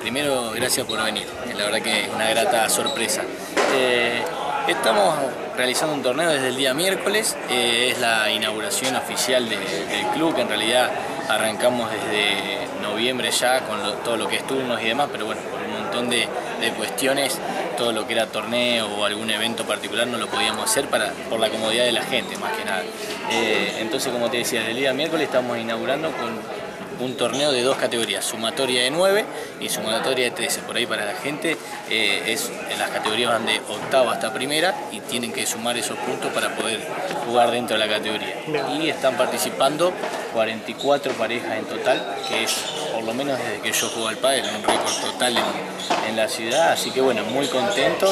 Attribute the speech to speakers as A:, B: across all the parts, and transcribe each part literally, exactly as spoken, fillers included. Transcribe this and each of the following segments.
A: primero, gracias por venir. La verdad que es una grata sorpresa. Eh, estamos realizando un torneo desde el día miércoles. Eh, es la inauguración oficial de, del club, que en realidad arrancamos desde noviembre ya con lo, todo lo que es turnos y demás, pero bueno, por un montón de, de cuestiones, todo lo que era torneo o algún evento particular no lo podíamos hacer para, por la comodidad de la gente, más que nada. Eh, entonces, como te decía, desde el día miércoles estamos inaugurando con un torneo de dos categorías, sumatoria de nueve y sumatoria de trece. Por ahí para la gente eh, es, en las categorías van de octava hasta primera y tienen que sumar esos puntos para poder jugar dentro de la categoría. Bien. Y están participando cuarenta y cuatro parejas en total, que es por lo menos desde que yo juego al pádel, un récord total en, en la ciudad, así que bueno, muy contentos.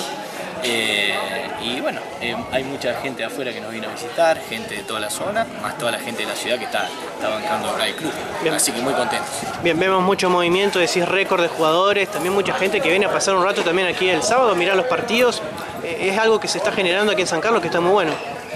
A: Eh, y bueno, eh, hay mucha gente de afuera que nos vino a visitar, gente de toda la zona, más toda la gente de la ciudad que está, está bancando acá el club. Bien. Así que muy contentos.
B: Bien, vemos mucho movimiento, decís récord de jugadores, también mucha gente que viene a pasar un rato también aquí el sábado, mirar los partidos. Eh, es algo que se está generando aquí en San Carlos que está muy bueno.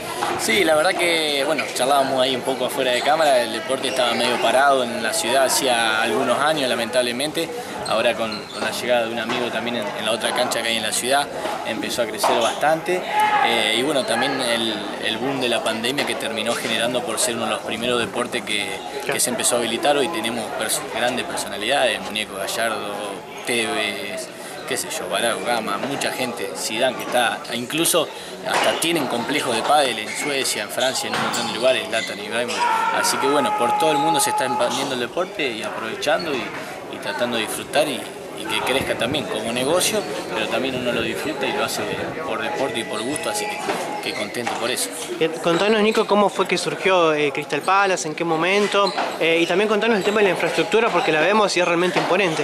A: Sí, la verdad que, bueno, charlábamos ahí un poco afuera de cámara, el deporte estaba medio parado en la ciudad hacía algunos años, lamentablemente. Ahora con, con la llegada de un amigo también en, en la otra cancha que hay en la ciudad, empezó a crecer bastante. Eh, y bueno, también el, el boom de la pandemia que terminó generando por ser uno de los primeros deportes que, que se empezó a habilitar. Hoy tenemos pers grandes personalidades, Muñeco Gallardo, Tevez, qué sé yo, Barack Obama, mucha gente, Zidane, que está, incluso hasta tienen complejos de pádel en Suecia, en Francia, en un montón de lugares, Zlatan Ibrahimović. Así que bueno, por todo el mundo se está expandiendo el deporte y aprovechando y, y tratando de disfrutar y, y que crezca también como negocio, pero también uno lo disfruta y lo hace por deporte y por gusto, así que, que contento por eso.
B: Contanos, Nico, cómo fue que surgió eh, Crystal Palace, en qué momento, eh, y también contanos el tema de la infraestructura, porque la vemos y es realmente imponente.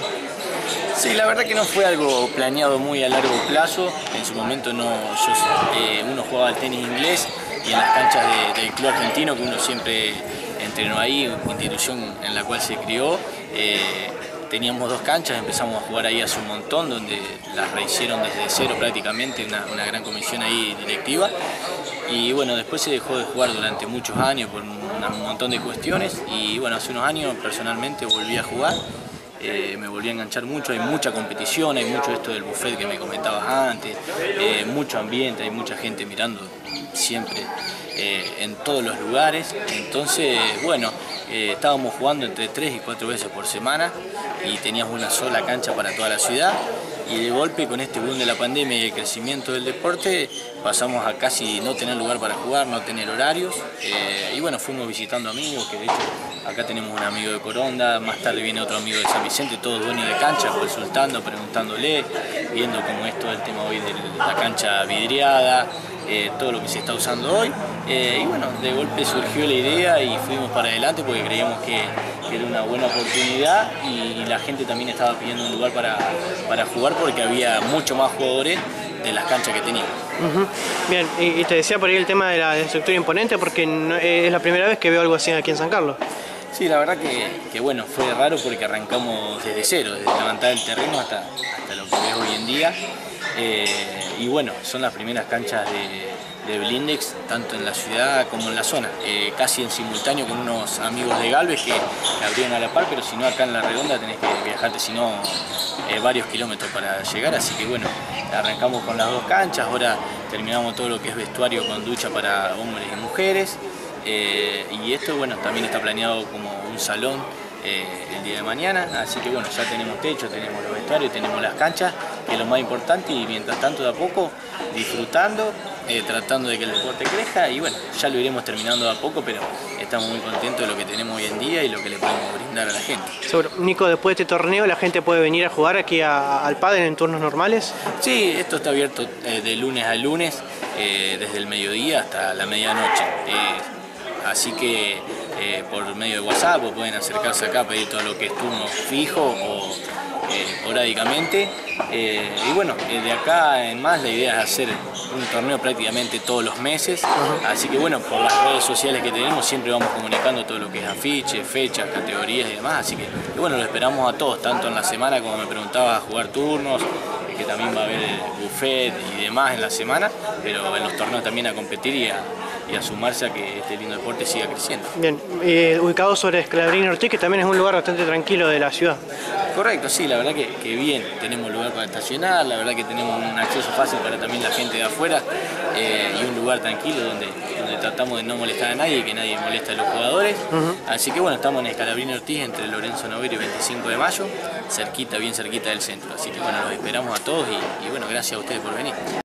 A: Sí, la verdad que no fue algo planeado muy a largo plazo. En su momento no, yo, eh, uno jugaba al tenis inglés y en las canchas de, del club argentino, que uno siempre entrenó ahí, institución en la cual se crió. Eh, teníamos dos canchas, empezamos a jugar ahí hace un montón, donde las rehicieron desde cero prácticamente, una, una gran comisión ahí directiva. Y bueno, después se dejó de jugar durante muchos años por un, un montón de cuestiones y bueno, hace unos años personalmente volví a jugar. Eh, me volví a enganchar mucho, hay mucha competición, hay mucho esto del buffet que me comentabas antes, eh, mucho ambiente, hay mucha gente mirando siempre eh, en todos los lugares. Entonces, bueno, eh, estábamos jugando entre tres y cuatro veces por semana y teníamos una sola cancha para toda la ciudad. Y de golpe, con este boom de la pandemia y el crecimiento del deporte, pasamos a casi no tener lugar para jugar, no tener horarios. Eh, y bueno, fuimos visitando amigos, que de hecho acá tenemos un amigo de Coronda, más tarde viene otro amigo de San Vicente, todos dueños de cancha, consultando, preguntándole, viendo cómo es todo el tema hoy de la cancha vidriada, eh, todo lo que se está usando hoy. Eh, y bueno, de golpe surgió la idea y fuimos para adelante porque creíamos que, que era una buena oportunidad y, y la gente también estaba pidiendo un lugar para, para jugar porque había mucho más jugadores de las canchas que teníamos.
B: Uh-huh. Bien, y, y te decía por ahí el tema de la estructura imponente porque no, es la primera vez que veo algo así aquí en San Carlos.
A: Sí, la verdad que, que bueno, fue raro porque arrancamos desde cero, desde levantar el terreno hasta, hasta lo que ves hoy en día. Eh, y bueno, son las primeras canchas de, de blindex, tanto en la ciudad como en la zona, eh, casi en simultáneo con unos amigos de Galvez que abrieron a la par, pero si no acá en La Redonda tenés que viajarte, si no, eh, varios kilómetros para llegar, así que bueno, arrancamos con las dos canchas, ahora terminamos todo lo que es vestuario con ducha para hombres y mujeres. Eh, y esto bueno, también está planeado como un salón eh, el día de mañana, así que bueno, ya tenemos techo, tenemos los vestuarios, tenemos las canchas, que es lo más importante, y mientras tanto de a poco disfrutando, eh, tratando de que el deporte crezca y bueno, ya lo iremos terminando de a poco, pero estamos muy contentos de lo que tenemos hoy en día y lo que le podemos brindar a la gente.
B: Seguro. Nico, después de este torneo, ¿la gente puede venir a jugar aquí a, al pádel en turnos normales?
A: Sí, esto está abierto eh, de lunes a lunes, eh, desde el mediodía hasta la medianoche. Eh, Así que eh, por medio de WhatsApp o pueden acercarse acá a pedir todo lo que es turno fijo o eh, esporádicamente. Eh, y bueno, eh, de acá en más la idea es hacer un torneo prácticamente todos los meses. Uh-huh. Así que bueno, por las redes sociales que tenemos siempre vamos comunicando todo lo que es afiches, fechas, categorías y demás. Así que y bueno, lo esperamos a todos, tanto en la semana como me preguntaba, a jugar turnos, que también va a haber el buffet y demás en la semana, pero en los torneos también a competir y a y a sumarse a que este lindo deporte siga creciendo.
B: Bien, eh, ubicado sobre Scalabrini Ortiz, que también es un lugar bastante tranquilo de la ciudad.
A: Correcto, sí, la verdad que, que bien, tenemos lugar para estacionar, la verdad que tenemos un acceso fácil para también la gente de afuera eh, y un lugar tranquilo donde, donde tratamos de no molestar a nadie y que nadie moleste a los jugadores. Uh-huh. Así que bueno, estamos en Scalabrini Ortiz entre Lorenzo Novello y veinticinco de mayo, cerquita, bien cerquita del centro. Así que bueno, los esperamos a todos y, y bueno, gracias a ustedes por venir.